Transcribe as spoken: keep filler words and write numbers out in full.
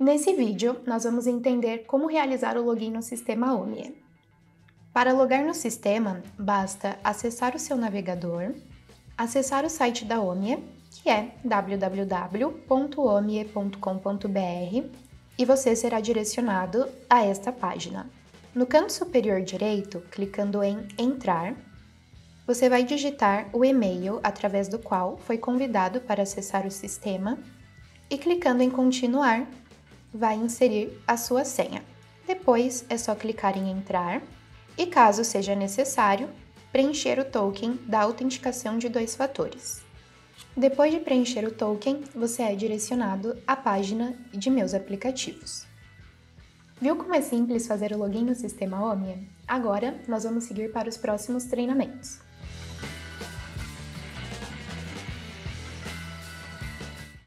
Nesse vídeo, nós vamos entender como realizar o login no sistema Omie. Para logar no sistema, basta acessar o seu navegador, acessar o site da Omie, que é w w w ponto omie ponto com ponto b r, e você será direcionado a esta página. No canto superior direito, clicando em Entrar, você vai digitar o e-mail através do qual foi convidado para acessar o sistema e clicando em Continuar, vai inserir a sua senha. Depois é só clicar em Entrar e, caso seja necessário, preencher o token da autenticação de dois fatores. Depois de preencher o token, você é direcionado à página de Meus Aplicativos. Viu como é simples fazer o login no sistema Omie? Agora, nós vamos seguir para os próximos treinamentos.